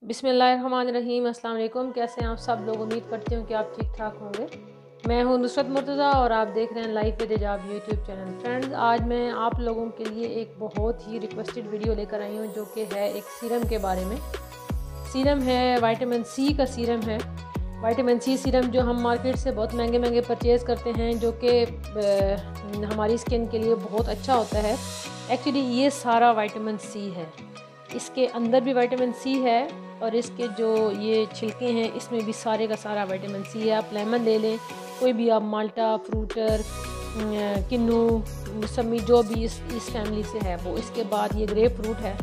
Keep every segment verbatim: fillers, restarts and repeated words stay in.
बिस्मिल्लाहिर्रहमानिर्रहीम। अस्सलाम वालेकुम। कैसे हैं आप सब लोग? उम्मीद करती हूँ कि आप ठीक ठाक होंगे। मैं हूँ नुसरत मुर्तज़ा और आप देख रहे हैं life with hijab YouTube channel. Friends, आज मैं आप लोगों के लिए एक बहुत ही रिक्वेस्टेड वीडियो लेकर आई हूँ जो कि है एक सीरम के बारे में। सीरम है विटामिन सी का सीरम है। विटामिन सी सीरम जो हम मार्केट से बहुत महंगे महंगे परचेज़ करते हैं, जो कि हमारी स्किन के लिए बहुत अच्छा होता है। एक्चुअली ये सारा विटामिन सी है, इसके अंदर भी विटामिन सी है और इसके जो ये छिलके हैं इसमें भी सारे का सारा विटामिन सी है। आप लेमन ले लें, कोई भी आप माल्टा, फ्रूटर, किन्नू, मौसमी, जो भी इस इस फैमिली से है वो। इसके बाद ये ग्रेप फ्रूट है,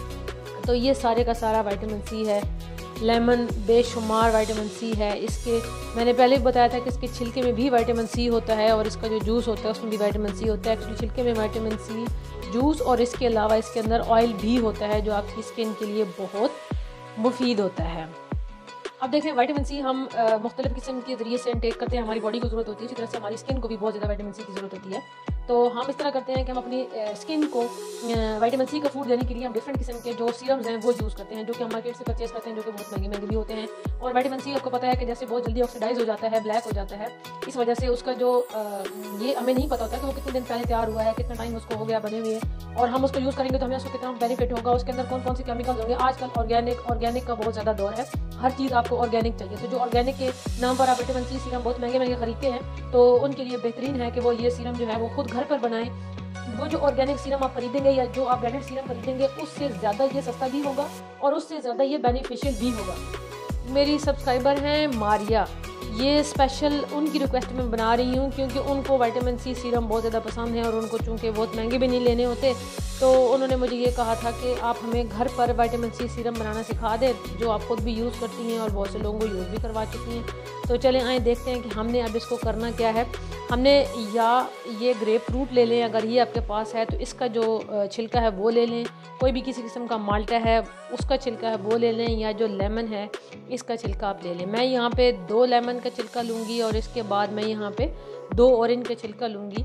तो ये सारे का सारा विटामिन सी है। लेमन बेशुमार विटामिन सी है। इसके मैंने पहले भी बताया था कि इसके छिलके में भी विटामिन सी होता है और इसका जो जूस होता है उसमें भी विटामिन सी होता है। एक्चुअली छिलके में विटामिन सी, जूस और इसके अलावा इसके अंदर ऑयल भी होता है जो आपकी स्किन के लिए बहुत मुफीद होता है। अब देखें, विटामिन सी हम मुख्तलिफ किस्म के ज़रिए से इनटेक करते हैं। हमारी बॉडी को ज़रूरत होती है, इसी तरह से हमारी स्किन को भी बहुत ज़्यादा विटामिन सी की ज़रूरत होती है। तो हम इस तरह करते हैं कि हम अपनी स्किन को विटामिन सी का फूड देने के लिए हम डिफरेंट किस्म के जो सीरम्स हैं वो यूज़ करते हैं, जो कि हम मार्केट से परचेज़ करते हैं, जो कि बहुत महंगे महंगे भी होते हैं। और विटामिन सी आपको पता है कि जैसे बहुत जल्दी ऑक्सीडाइज हो जाता है, ब्लैक हो जाता है, इस वजह से उसका जो ये हमें नहीं पता होता कि वो कितने दिन पहले तैयार हुआ है, कितना टाइम उसको हो गया बने हुए, और हम उसको यूज़ करेंगे तो हमें उसको कितना बेनिफिट होगा, उसके अंदर कौन कौन से केमिकल्स होंगे। आजकल ऑर्गेनिक ऑर्गेनिक का बहुत ज़्यादा दौर है, हर चीज़ आपको ऑर्गेनिक चाहिए। तो जो ऑर्गेनिक के नाम पर आप विटामिन सी सीरम बहुत महंगे महंगे खरीदते हैं, तो उनके लिए बेहतरीन है कि वो ये सीरम जो है वो खुद घर पर बनाएं। वो जो ऑर्गेनिक सीरम आप खरीदेंगे या जो आप ब्रांडेड सीरम खरीदेंगे उससे ज़्यादा ये सस्ता भी होगा और उससे ज़्यादा ये बेनिफिशियल भी होगा। मेरी सब्सक्राइबर हैं मारिया, ये स्पेशल उनकी रिक्वेस्ट में बना रही हूँ क्योंकि उनको विटामिन सी सीरम बहुत ज़्यादा पसंद है और उनको चूँकि बहुत महंगे भी नहीं लेने होते, तो उन्होंने मुझे ये कहा था कि आप हमें घर पर विटामिन सी सीरम बनाना सिखा दें, जो आप खुद भी यूज़ करती हैं और बहुत से लोगों को यूज़ भी करवा चुकी हैं। तो चलें आए देखते हैं कि हमने अब इसको करना क्या है। हमने या ये ग्रेप फ्रूट ले लें, अगर ये आपके पास है तो इसका जो छिलका है वो ले लें, कोई भी किसी किस्म का माल्टा है उसका छिलका है वो ले लें, या जो लेमन है इसका छिलका आप ले लें। मैं यहाँ पे दो लेमन का छिलका लूँगी और इसके बाद मैं यहाँ पे दो ऑरेंज का छिलका लूँगी।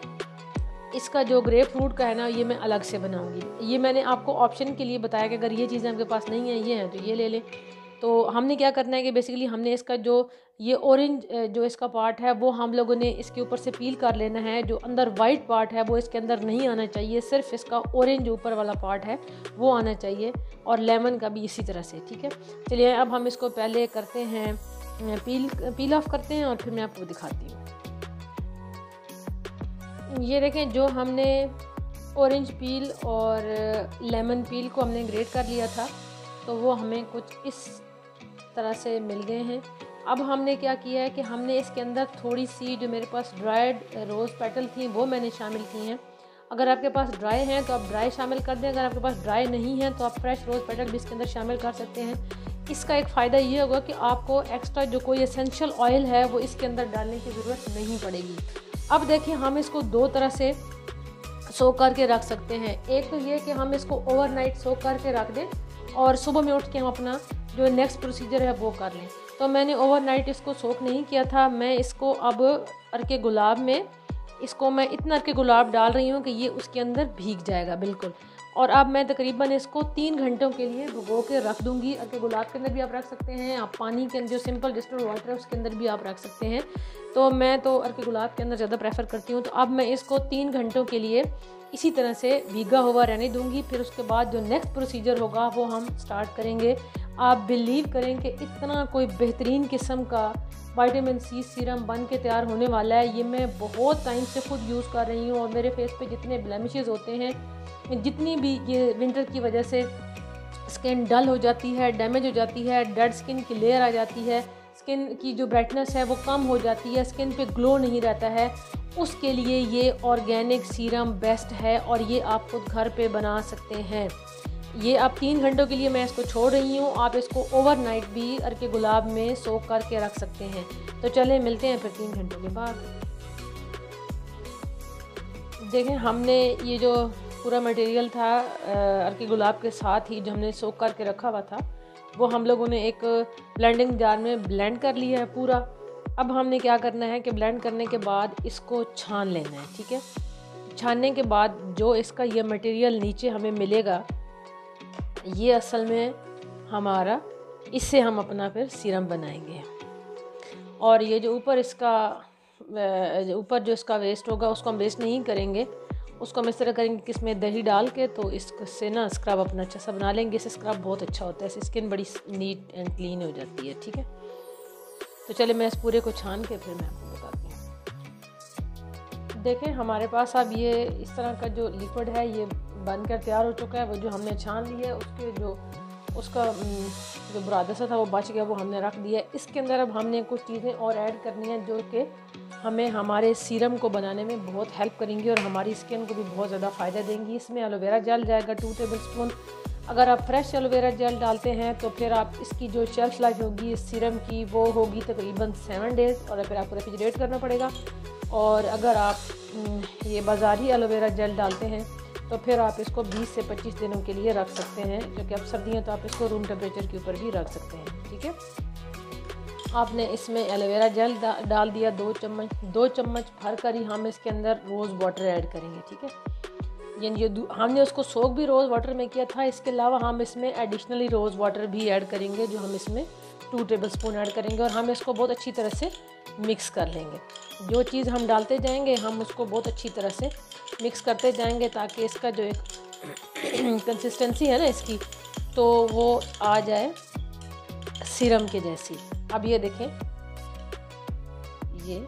इसका जो ग्रेप फ्रूट का है ना, ये मैं अलग से बनाऊँगी। ये मैंने आपको ऑप्शन के लिए बताया कि अगर ये चीज़ें आपके पास नहीं है, ये हैं तो ये ले लें। तो हमने क्या करना है कि बेसिकली हमने इसका जो ये ऑरेंज जो इसका पार्ट है वो हम लोगों ने इसके ऊपर से पील कर लेना है। जो अंदर वाइट पार्ट है वो इसके अंदर नहीं आना चाहिए, सिर्फ इसका ऑरेंज ऊपर वाला पार्ट है वो आना चाहिए, और लेमन का भी इसी तरह से। ठीक है, चलिए अब हम इसको पहले करते हैं पील पील ऑफ करते हैं और फिर मैं आपको दिखाती हूँ। ये देखें, जो हमने ऑरेंज पील और लेमन पील को हमने ग्रेट कर लिया था तो वो हमें कुछ इस तरह से मिल गए हैं। अब हमने क्या किया है कि हमने इसके अंदर थोड़ी सी जो मेरे पास ड्राइड रोज़ पेटल थी वो मैंने शामिल की हैं। अगर आपके पास ड्राई हैं तो आप ड्राई शामिल कर दें, अगर आपके पास ड्राई नहीं है तो आप फ्रेश रोज़ पेटल भी इसके अंदर शामिल कर सकते हैं। इसका एक फ़ायदा ये होगा कि आपको एक्स्ट्रा जो कोई एसेंशियल ऑयल है वो इसके अंदर डालने की ज़रूरत नहीं पड़ेगी। अब देखिए, हम इसको दो तरह से सोक करके रख सकते हैं। एक तो ये कि हम इसको ओवरनाइट सोक करके रख दें और सुबह में उठ के हम अपना जो नेक्स्ट प्रोसीजर है वो कर लें। तो मैंने ओवरनाइट इसको सोक नहीं किया था, मैं इसको अब अर्के गुलाब में इसको मैं इतना अर्के गुलाब डाल रही हूँ कि ये उसके अंदर भीग जाएगा बिल्कुल। और अब मैं तकरीबन इसको तीन घंटों के लिए भिगो के रख दूँगी। अर्के गुलाब के अंदर भी आप रख सकते हैं, आप पानी के अंदर जो सिंपल डिस्टिल्ड वाटर है उसके अंदर भी आप रख सकते हैं। तो मैं तो अर्के गुलाब के अंदर ज़्यादा प्रेफर करती हूँ। तो अब मैं इसको तीन घंटों के लिए इसी तरह से भीगा हुआ रहने दूँगी। फिर उसके बाद जो नेक्स्ट प्रोसीजर होगा वो हम स्टार्ट करेंगे। आप बिलीव करें कि इतना कोई बेहतरीन किस्म का विटामिन सी सीरम बन के तैयार होने वाला है। ये मैं बहुत टाइम से खुद यूज़ कर रही हूँ और मेरे फेस पे जितने ब्लेमिशेस होते हैं, जितनी भी ये विंटर की वजह से स्किन डल हो जाती है, डैमेज हो जाती है, डेड स्किन की लेयर आ जाती है, स्किन की जो ब्राइटनेस है वो कम हो जाती है, स्किन पे ग्लो नहीं रहता है, उसके लिए ये ऑर्गेनिक सीरम बेस्ट है और ये आप खुद घर पे बना सकते हैं। ये आप तीन घंटों के लिए मैं इसको छोड़ रही हूँ, आप इसको ओवरनाइट भी अर्के गुलाब में सोक करके रख सकते हैं। तो चलें मिलते हैं फिर तीन घंटों के बाद। देखें, हमने ये जो पूरा मटेरियल था अर्के गुलाब के साथ ही जो हमने सोक करके रखा हुआ था वो हम लोगों ने एक ब्लेंडिंग जार में ब्लेंड कर लिया है पूरा। अब हमने क्या करना है कि ब्लेंड करने के बाद इसको छान लेना है। ठीक है, छानने के बाद जो इसका ये मटेरियल नीचे हमें मिलेगा, ये असल में हमारा, इससे हम अपना फिर सीरम बनाएंगे। और ये जो ऊपर इसका ऊपर जो इसका वेस्ट होगा उसको हम वेस्ट नहीं करेंगे, उसको हम इस तरह करेंगे कि इसमें दही डाल के तो इससे ना स्क्रब अपना अच्छा सा बना लेंगे। इससे स्क्रब बहुत अच्छा होता है, इससे स्किन बड़ी नीट एंड क्लीन हो जाती है। ठीक है, तो चले मैं इस पूरे को छान के फिर मैं आपको बताती हूँ। देखें हमारे पास अब ये इस तरह का जो लिक्विड है ये बनकर तैयार हो चुका है। वो जो हमने छान लिया है उसके जो उसका जो बुरादा सा था वो बच गया, वो हमने रख दिया। इसके अंदर अब हमने कुछ चीज़ें और ऐड करनी हैं जो कि हमें हमारे सीरम को बनाने में बहुत हेल्प करेंगी और हमारी स्किन को भी बहुत ज़्यादा फ़ायदा देंगी। इसमें एलोवेरा जेल जाएगा टू टेबल स्पून। अगर आप फ्रेश एलोवेरा जेल डालते हैं तो फिर आप इसकी जो शेल्फ लाइफ होगी इस सीरम की वो होगी तकरीबन सेवन डेज़, और फिर आपको रेफ्रिजरेट करना पड़ेगा। और अगर आप ये बाज़ारी एलोवेरा जेल डालते हैं तो फिर आप इसको बीस से पच्चीस दिनों के लिए रख सकते हैं, क्योंकि अब सर्दियाँ तो आप इसको रूम टेम्परेचर के ऊपर भी रख सकते हैं। ठीक है, आपने इसमें एलोवेरा जेल डा, डाल दिया दो चम्मच दो चम्मच भर कर ही हम इसके अंदर रोज़ वाटर ऐड करेंगे। ठीक है, यानी जो हमने उसको सोक भी रोज़ वाटर में किया था, इसके अलावा हम इसमें एडिशनली रोज़ वाटर भी ऐड करेंगे जो हम इसमें टू टेबल स्पून ऐड करेंगे। और हम इसको बहुत अच्छी तरह से मिक्स कर लेंगे। जो चीज़ हम डालते जाएंगे हम उसको बहुत अच्छी तरह से मिक्स करते जाएंगे ताकि इसका जो एक कंसिस्टेंसी है ना इसकी, तो वो आ जाए सीरम के जैसी। अब ये देखें, ये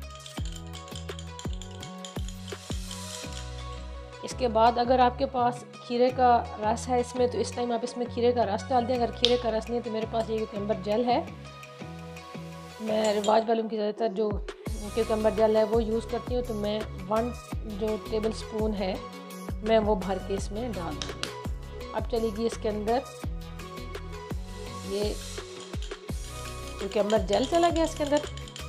इसके बाद अगर आपके पास खीरे का रस है इसमें तो इस टाइम आप इसमें खीरे का रस डाल दें। अगर खीरे का रस नहीं है तो मेरे पास ये क्यूकम्बर जेल है। मैं रिवाज वालों की ज़्यादातर जो क्यूकम्बर जेल है वो यूज़ करती हूँ, तो मैं वन जो टेबल स्पून है मैं वो भर के इसमें डाल दूँगी। अब चलेगी इसके अंदर ये क्यूकम्बर जेल चला गया इसके अंदर।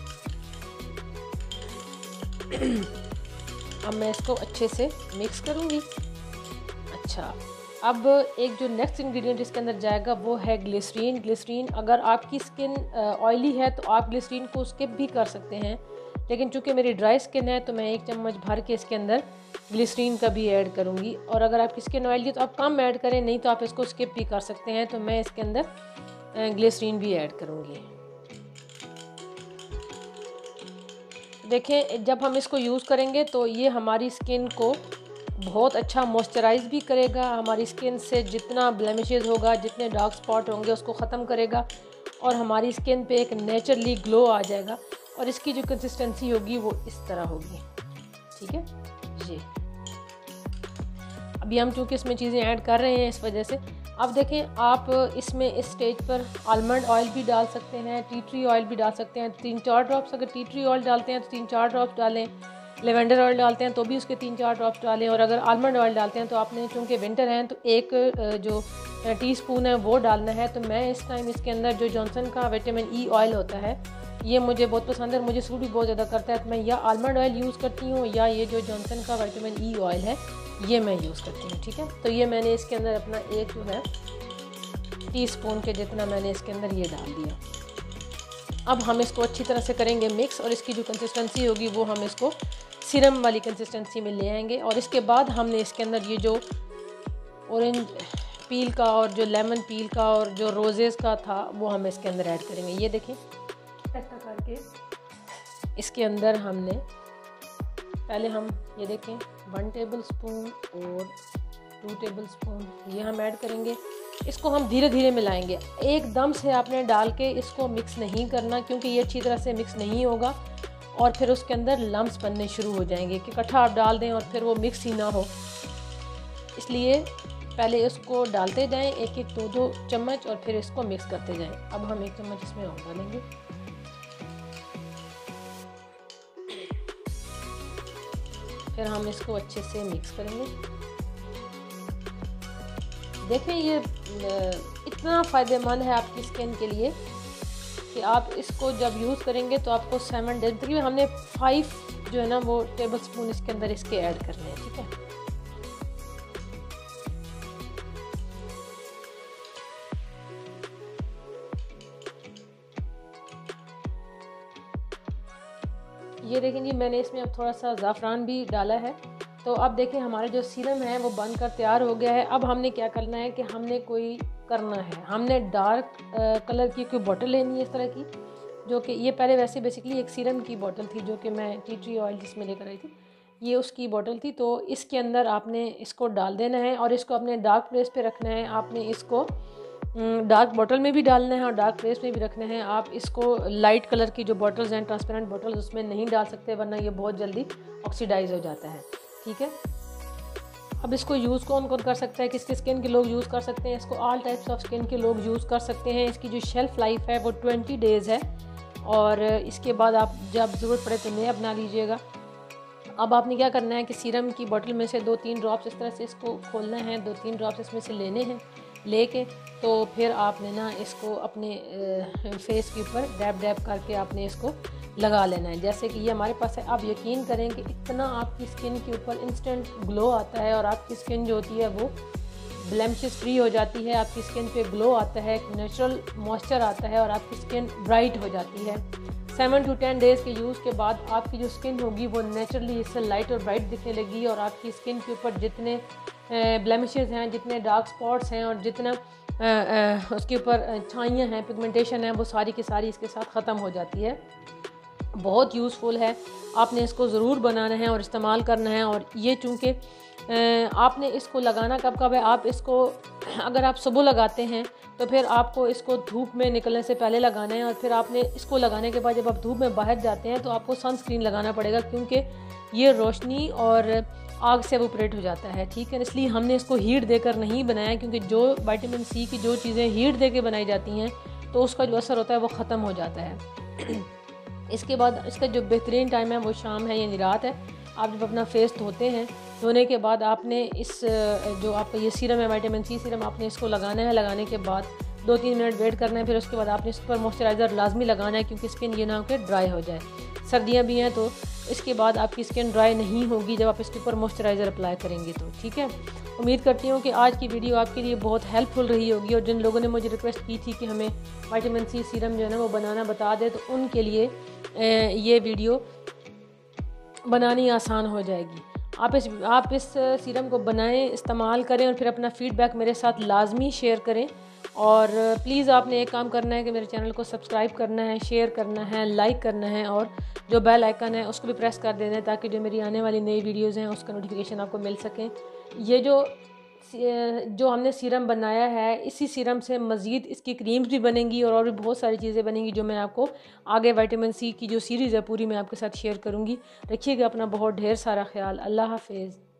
अब मैं इसको अच्छे से मिक्स करूँगी। अच्छा, अब एक जो नेक्स्ट इंग्रेडिएंट इसके अंदर जाएगा वो है ग्लिसरीन। ग्लिसरीन अगर आपकी स्किन ऑयली है तो आप ग्लिसरीन को स्किप भी कर सकते हैं, लेकिन चूंकि मेरी ड्राई स्किन है तो मैं एक चम्मच भर के इसके अंदर ग्लिसरीन का भी ऐड करूँगी। और अगर आपकी स्किन ऑयली है तो आप कम ऐड करें, नहीं तो आप इसको स्किप भी कर सकते हैं। तो मैं इसके अंदर ग्लिसरीन भी ऐड करूँगी। देखें जब हम इसको यूज़ करेंगे तो ये हमारी स्किन को बहुत अच्छा मॉइस्चराइज भी करेगा। हमारी स्किन से जितना ब्लेमिशेस होगा, जितने डार्क स्पॉट होंगे उसको ख़त्म करेगा और हमारी स्किन पे एक नेचुरली ग्लो आ जाएगा। और इसकी जो कंसिस्टेंसी होगी वो इस तरह होगी। ठीक है, ये अभी हम चूँकि इसमें चीज़ें ऐड कर रहे हैं इस वजह से। अब देखें आप इसमें इस स्टेज पर आलमंड ऑयल भी डाल सकते हैं, टी ट्री ऑयल भी डाल सकते हैं, तीन चार ड्रॉप्स। अगर टी ट्री ऑयल डालते हैं तो तीन चार ड्रॉप्स डालें, लेवेंडर ऑयल डालते हैं तो भी उसके तीन चार ड्रॉप्स डालें, और अगर आलमंड ऑयल डालते हैं तो आपने चूँकि विंटर हैं तो एक जो टीस्पून है वो डालना है। तो मैं इस टाइम इसके अंदर जो जॉनसन का विटामिन ई ऑयल होता है ये मुझे बहुत पसंद है, मुझे सूट भी बहुत ज़्यादा करता है। तो मैं या आलमंड ऑयल यूज़ करती हूँ या ये जो जॉनसन का विटामिन ई ऑयल है ये मैं यूज़ करती हूँ। ठीक है, तो ये मैंने इसके अंदर अपना एक जो है टीस्पून के जितना मैंने इसके अंदर ये डाल दिया। अब हम इसको अच्छी तरह से करेंगे मिक्स, और इसकी जो कंसिस्टेंसी होगी वो हम इसको सीरम वाली कंसिस्टेंसी में ले आएंगे। और इसके बाद हमने इसके अंदर ये जो ऑरेंज पील का और जो लेमन पील का और जो रोजेज़ का था वो हम इसके अंदर ऐड करेंगे। ये देखें ऐसा करके इसके अंदर हमने पहले हम ये देखें वन टेबल स्पून और टू टेबल स्पून ये हम ऐड करेंगे। इसको हम धीरे धीरे मिलाएंगे, एकदम से आपने डाल के इसको मिक्स नहीं करना क्योंकि ये अच्छी तरह से मिक्स नहीं होगा और फिर उसके अंदर लम्स बनने शुरू हो जाएंगे कि इकट्ठा आप डाल दें और फिर वो मिक्स ही ना हो। इसलिए पहले इसको डालते जाएं एक एक दो दो चम्मच और फिर इसको मिक्स करते जाएं। अब हम एक चम्मच इसमें और डालेंगे। फिर हम इसको अच्छे से मिक्स करेंगे। देखें ये इतना फ़ायदेमंद है आपकी स्किन के लिए कि आप इसको जब यूज़ करेंगे तो आपको सेवन डेज तकरीबन हमने फाइव जो है ना वो टेबल स्पून इसके अंदर इसके ऐड करने हैं। ठीक है, ये देखें जी मैंने इसमें अब थोड़ा सा ज़ाफ़रान भी डाला है तो अब देखिए हमारा जो सीरम है वो बनकर तैयार हो गया है। अब हमने क्या करना है कि हमने कोई करना है हमने डार्क कलर की कोई बोतल लेनी है इस तरह की, जो कि ये पहले वैसे बेसिकली एक सीरम की बोतल थी जो कि मैं टी ट्री ऑयल जिसमें लेकर आई थी, ये उसकी बोतल थी। तो इसके अंदर आपने इसको डाल देना है और इसको अपने डार्क प्लेस पे रखना है। आपने इसको डार्क बोतल में भी डालना है और डार्क प्लेस में भी रखना है। आप इसको लाइट कलर की जो बोतल्स हैं, ट्रांसपेरेंट बोतल्स, उसमें नहीं डाल सकते वरना ये बहुत जल्दी ऑक्सीडाइज हो जाता है। ठीक है, अब इसको यूज़ कौन कौन कर सकता है, किसके स्किन के लोग यूज़ कर सकते हैं, इसको ऑल टाइप्स ऑफ स्किन के लोग यूज़ कर सकते हैं। इसकी जो शेल्फ़ लाइफ है वो ट्वेंटी डेज़ है और इसके बाद आप जब ज़रूरत पड़े तो नया बना लीजिएगा। अब आपने क्या करना है कि सीरम की बोतल में से दो तीन ड्रॉप्स इस तरह से इसको खोलना है, दो तीन ड्रॉप्स इसमें से लेने हैं। लेके तो फिर आपने ना इसको अपने फेस के ऊपर डैब डैब करके आपने इसको लगा लेना है, जैसे कि ये हमारे पास है। आप यकीन करें कि इतना आपकी स्किन के ऊपर इंस्टेंट ग्लो आता है और आपकी स्किन जो होती है वो ब्लेमिशेस फ्री हो जाती है, आपकी स्किन पे ग्लो आता है, नेचुरल मॉइस्चर आता है और आपकी स्किन ब्राइट हो जाती है। सेवन टू टेन डेज़ के यूज़ के बाद आपकी जो स्किन होगी वो नेचुरली इससे लाइट और ब्राइट दिखने लगी और आपकी स्किन के ऊपर जितने ब्लेमिशेस हैं, जितने डार्क स्पॉट्स हैं और जितना आ, आ, उसके ऊपर छाइयाँ हैं, पिगमेंटेशन है, वो सारी की सारी इसके साथ ख़त्म हो जाती है। बहुत यूज़फुल है, आपने इसको ज़रूर बनाना है और इस्तेमाल करना है। और ये चूँकि आपने इसको लगाना कब कब है, आप इसको अगर आप सुबह लगाते हैं तो फिर आपको इसको धूप में निकलने से पहले लगाना है और फिर आपने इसको लगाने के बाद जब आप धूप में बाहर जाते हैं तो आपको सनस्क्रीन लगाना पड़ेगा, क्योंकि ये रोशनी और आग से एवोपरेट हो जाता है। ठीक है, इसलिए हमने इसको हीट देकर नहीं बनाया, क्योंकि जो विटामिन सी की जो चीज़ें हीट दे के बनाई जाती हैं तो उसका जो असर होता है वो ख़त्म हो जाता है। इसके बाद इसका जो बेहतरीन टाइम है वो शाम है, यानी रात है। आप जब अपना फेस धोते हैं, धोने के बाद आपने इस जो आपका ये सीरम है विटामिन सी सीरम, आपने इसको लगाना है। लगाने के बाद दो तीन मिनट वेट करना है, फिर उसके बाद आपने इस पर मॉइस्चराइज़र लाजमी लगाना है, क्योंकि स्किन ये ना हो के ड्राई हो जाए। सर्दियाँ भी हैं तो इसके बाद आपकी स्किन ड्राई नहीं होगी जब आप इसके ऊपर मॉइस्चराइज़र अप्लाई करेंगे तो। ठीक है, उम्मीद करती हूँ कि आज की वीडियो आपके लिए बहुत हेल्पफुल रही होगी और जिन लोगों ने मुझे रिक्वेस्ट की थी कि हमें विटामिन सी सीरम जो है ना वो बनाना बता दे, तो उनके लिए ये वीडियो बनानी आसान हो जाएगी। आप इस आप इस सीरम को बनाएं, इस्तेमाल करें और फिर अपना फ़ीडबैक मेरे साथ लाजमी शेयर करें। और प्लीज़ आपने एक काम करना है कि मेरे चैनल को सब्सक्राइब करना है, शेयर करना है, लाइक करना है और जो बेल आइकन है उसको भी प्रेस कर देना है, ताकि जो मेरी आने वाली नई वीडियोज़ हैं उसका नोटिफिकेशन आपको मिल सकें। ये जो जो हमने सीरम बनाया है, इसी सीरम से मज़ीद इसकी क्रीम्स भी बनेंगी और और भी बहुत सारी चीज़ें बनेंगी जो मैं आपको आगे विटामिन सी की जो सीरीज़ है पूरी मैं आपके साथ शेयर करूँगी। रखिएगा अपना बहुत ढेर सारा ख्याल। अल्लाह हाफ़िज़।